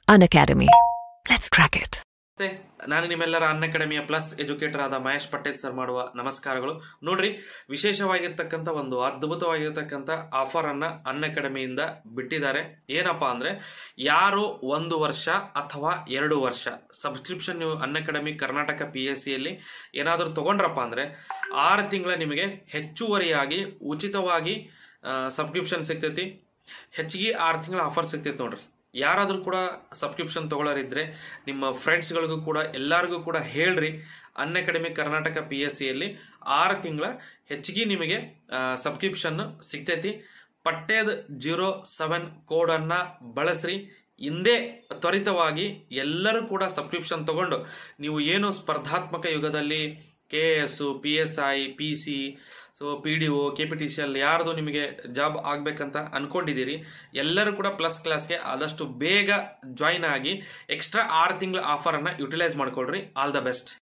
Unacademy. Let's crack it. ನಾನು ನಿಮ್ಮೆಲ್ಲರ ಅನ್ಅಕಾಡೆಮಿಯ plus educator ಆದ ಮಹೇಶ್ ಪಟೇಲ್ ಸರ್ ಮಾಡುವ ನಮಸ್ಕಾರಗಳು. ನೋಡ್ರಿ, ವಿಶೇಷವಾಗಿರ್ತಕ್ಕಂಥ ಒಂದು ಅದ್ಭುತವಾಗಿರ್ತಕ್ಕಂಥ ಆಫರ್ ಅನ್ನ ಅನ್ಅಕಾಡೆಮಿಯಿಂದ ಬಿಟ್ಟಿದ್ದಾರೆ. ಏನಪ್ಪಾ ಅಂದ್ರೆ, ಯಾರು 1 ವರ್ಷ ಅಥವಾ 2 ವರ್ಷ ಸಬ್ಸ್ಕ್ರಿಪ್ಷನ್ ನೀವು ಅನ್ಅಕಾಡೆಮಿ ಕರ್ನಾಟಕ PSC ಯಲ್ಲಿ ಏನಾದರೂ ತಗೊಂಡ್ರಪ್ಪ ಅಂದ್ರೆ 6 ತಿಂಗಳ ನಿಮಗೆ ಹೆಚ್ಚುವರಿಯಾಗಿ ಉಚಿತವಾಗಿ ಸಬ್ಸ್ಕ್ರಿಪ್ಷನ್ ಸಿಗ್ತೈತಿ. ಹೆಚ್ಚಿಗೆ 6 ತಿಂಗಳ ಆಫರ್ ಸಿಗ್ತೈತಿ. ನೋಡ್ರಿ, ಯಾರಾದರೂ ಕೂಡ ಸಬ್ಸ್ಕ್ರಿಪ್ಷನ್ ತಗೊಳ್ಳೋರಿದ್ರೆ ನಿಮ್ಮ ಫ್ರೆಂಡ್ಸ್ಗಳಿಗೂ ಕೂಡ ಎಲ್ಲರಿಗೂ ಕೂಡ ಹೇಳ್ರಿ. ಅನ್ಅಕಾಡೆಮಿ ಕರ್ನಾಟಕ PSC ಯಲ್ಲಿ 6 ತಿಂಗಳ ಹೆಚ್ಚಿಗೆ ನಿಮಗೆ ಸಬ್ಸ್ಕ್ರಿಪ್ಷನ್ ಸಿಗ್ತೈತಿ. ಪಟ್ಟೇದ್ 07 ಕೋಡ್ ಅನ್ನ ಬಳಸ್ರಿ. ಹಿಂದೆ ತ್ವರಿತವಾಗಿ ಎಲ್ಲರೂ ಕೂಡ ಸಬ್ಸ್ಕ್ರಿಪ್ಷನ್ ತಗೊಂಡು ನೀವು ಏನು ಸ್ಪರ್ಧಾತ್ಮಕ ಯುಗದಲ್ಲಿ KS, PSI, PC, PDO, KPTCL ಯಾರ್ದು ನಿಮಗೆ ಜಾಬ್ ಆಗ್ಬೇಕಂತ ಅನ್ಕೊಂಡಿದ್ದೀರಿ, ಎಲ್ಲರೂ ಕೂಡ ಪ್ಲಸ್ ಕ್ಲಾಸ್ಗೆ ಆದಷ್ಟು ಬೇಗ ಜಾಯಿನ್ ಆಗಿ ಎಕ್ಸ್ಟ್ರಾ 6 ತಿಂಗಳ ಆಫರ್ ಅನ್ನ ಯುಟಿಲೈಸ್ ಮಾಡ್ಕೊಳ್ರಿ. All the best.